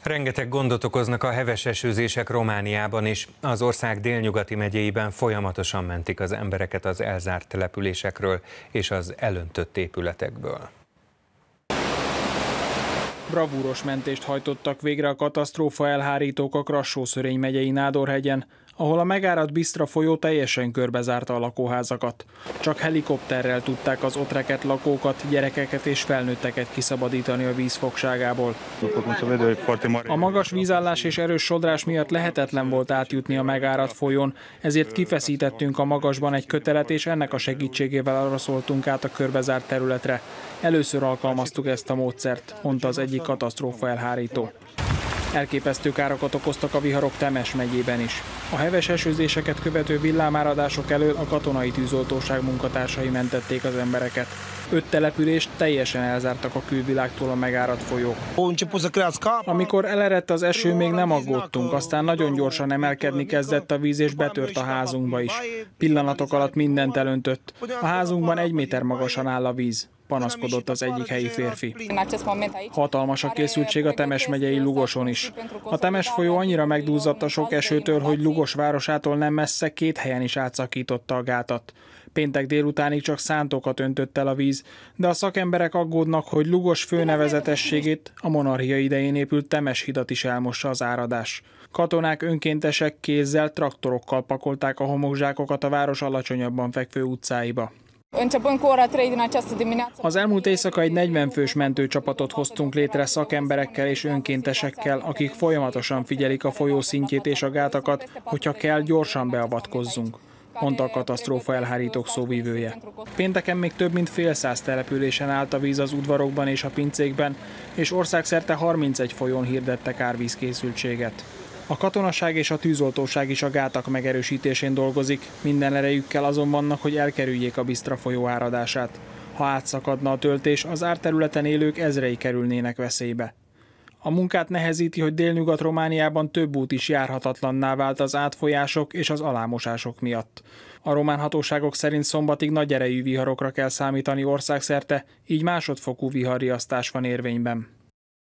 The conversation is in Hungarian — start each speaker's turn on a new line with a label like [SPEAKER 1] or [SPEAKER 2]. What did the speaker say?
[SPEAKER 1] Rengeteg gondot okoznak a heves esőzések Romániában is. Az ország délnyugati megyéiben folyamatosan mentik az embereket az elzárt településekről és az elöntött épületekből.
[SPEAKER 2] Bravúros mentést hajtottak végre a katasztrófa elhárítók a Krassó-Szörény megyei Nádorhegyen, ahol a megáradt Bisztra folyó teljesen körbezárta a lakóházakat. Csak helikopterrel tudták az ott rekedt lakókat, gyerekeket és felnőtteket kiszabadítani a víz fogságából. A magas vízállás és erős sodrás miatt lehetetlen volt átjutni a megáradt folyón, ezért kifeszítettünk a magasban egy kötelet, és ennek a segítségével arra szóltunk át a körbezárt területre. Először alkalmaztuk ezt a módszert, mondta az egyik katasztrófa elhárító. Elképesztő károkat okoztak a viharok Temes megyében is. A heves esőzéseket követő villámáradások elől a katonai tűzoltóság munkatársai mentették az embereket. 5 települést teljesen elzártak a külvilágtól a megáradt folyók. Amikor elerett az eső, még nem aggódtunk, aztán nagyon gyorsan emelkedni kezdett a víz és betört a házunkba is. Pillanatok alatt mindent elöntött. A házunkban 1 méter magasan áll a víz, panaszkodott az egyik helyi férfi. Hatalmas a készültség a Temes megyei Lugoson is. A Temes folyó annyira megdúzzadt a sok esőtől, hogy Lugos városától nem messze 2 helyen is átszakította a gátat. Péntek délutánig csak szántókat öntött el a víz, de a szakemberek aggódnak, hogy Lugos főnevezetességét, a monarchia idején épült Temes hidat is elmossa az áradás. Katonák, önkéntesek kézzel, traktorokkal pakolták a homokzsákokat a város alacsonyabban fekvő utcáiba. Az elmúlt éjszaka egy 40 fős mentőcsapatot hoztunk létre szakemberekkel és önkéntesekkel, akik folyamatosan figyelik a folyó szintjét és a gátakat, hogyha kell, gyorsan beavatkozzunk, mondta a katasztrófa elhárítók szóvivője. Pénteken még több mint fél száz településen állt a víz az udvarokban és a pincékben, és országszerte 31 folyón hirdettek árvízkészültséget. A katonaság és a tűzoltóság is a gátak megerősítésén dolgozik, minden erejükkel azon vannak, hogy elkerüljék a Bisztra folyó áradását. Ha átszakadna a töltés, az árterületen élők ezrei kerülnének veszélybe. A munkát nehezíti, hogy Délnyugat-Romániában több út is járhatatlanná vált az átfolyások és az alámosások miatt. A román hatóságok szerint szombatig nagy erejű viharokra kell számítani országszerte, így másodfokú viharriasztás van érvényben.